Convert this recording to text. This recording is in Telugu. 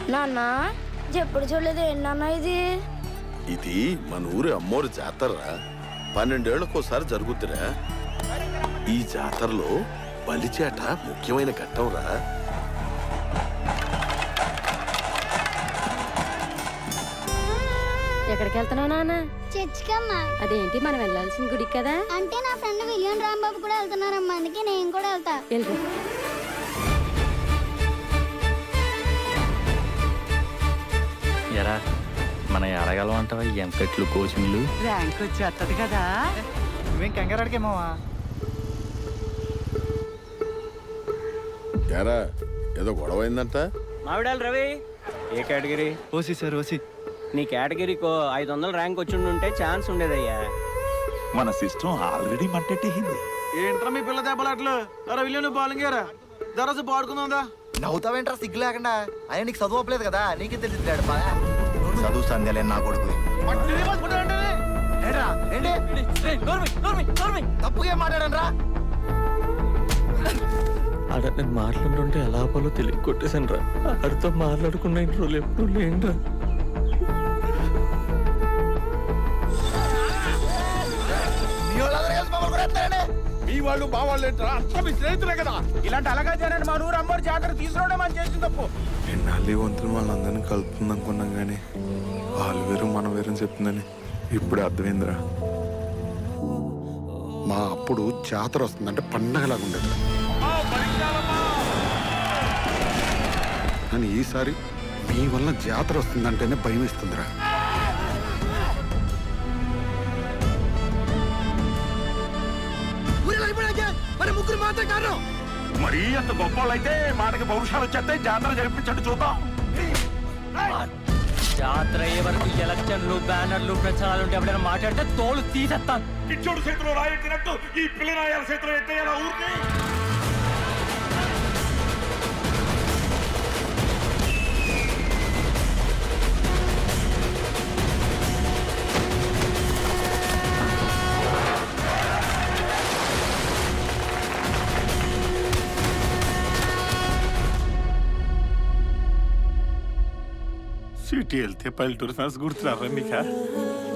నాన్న ఎప్పుడు చూడలేదు ఏంటన్నా ఇది? ఇది మన ఊరి అమ్మోరు జాతరరా. 12 ఏళ్లకోసారి జరుగుతురా. ఈ జాతరలో బలిచేట ముఖ్యమైన ఘట్టం రా. ఎక్కడికి వెళ్తున్నావు నాన్న? చర్చికమ్మా. అదేంటి మనం వెళ్ళాల్సిన గుడికి కదా? అంటే నా ఫ్రెండ్ విలియం రాంబాబు కూడా వెళ్తున్నారమ్మా, అందుకే నేను కూడా వెళ్తా. వెళ్తా. ఎరా మన ఎడగలం అంటావా? ఎంపెట్లు కోచింగ్లు ర్యాంక్ వచ్చేస్తుంది కదా. నువ్వేం కంగారాడికేమోవా? యారా ఏదో గొడవ అయిందంట. మావిడాలి రవి, ఏ కేటగిరీ? OC sir, OC. నీ కేటగిరీకో 500 ర్యాంక్ వచ్చి ఉంటే ఛాన్స్ ఉండేదయ్యా. మన సిస్టమ్ ఆల్రెడీ మంటెట్టేసింది. ఏంట్రా మీ పిల్ల దెబ్బలాట్లు? విలియం బౌలింగ్ గారా దరజు పాడుకుందా? నవ్వుతావేంట్రా సిగ్గు లేకుండా? ఆయన నీకు చదువు అవ్వలేదు కదా, నీకే తెలిసింది. చదువు సంధ్యలే నా కొడుకు. తప్పుగా ఏం మాట్లాడాను రా? ఆడ నేను మాట్లాడుతుంటే ఎలా పోలో తెలియ కొట్టేశాను రా. ఆడితో మాట్లాడుకున్న ఇంట్లో ఎప్పుడు లేండ్రా. మీ వాళ్ళు మా వాళ్ళు ఏంట్రా? అంతా మీ స్నేహితులే కదా. ఇలాంటి అలాగా జరగండి. మా ఊరు అమ్మోరు జాతర తీసుకురావడం అని చేసిన తప్పు. ఎన్నాళ్ళు వంతులు వాళ్ళందరినీ కలుపుతుంది అనుకున్నాం కానీ వాళ్ళు వేరు మనం వేరు చెప్తుందని ఇప్పుడే అర్థమైందిరా. మా అప్పుడు జాతర వస్తుందంటే పండగలాగా ఉండేది, కానీ ఈసారి మీ వల్ల జాతర వస్తుందంటేనే భయం ఇస్తుందిరా. మరీ అంత గొప్ప వాళ్ళైతే మాటకి పౌరుషాలు వచ్చేస్తే జాతర జరిపించండి చూద్దాం. జాతర అయ్యే వరకు ఎలక్షన్లు, బ్యానర్లు, ప్రచారాలు ఉంటే ఎప్పుడైనా మాట్లాడితే తోలు తీసేస్తాను. పిచ్చోడు చేతిలో రాయెట్టినట్టు ఈ పిల్లనాయాల చేతిలో ఎత్తేయాల ఊరికి. సిటీ వెళ్తే పల్లెటూరు ఫ్రెండ్స్ గుర్తురారా నీకా?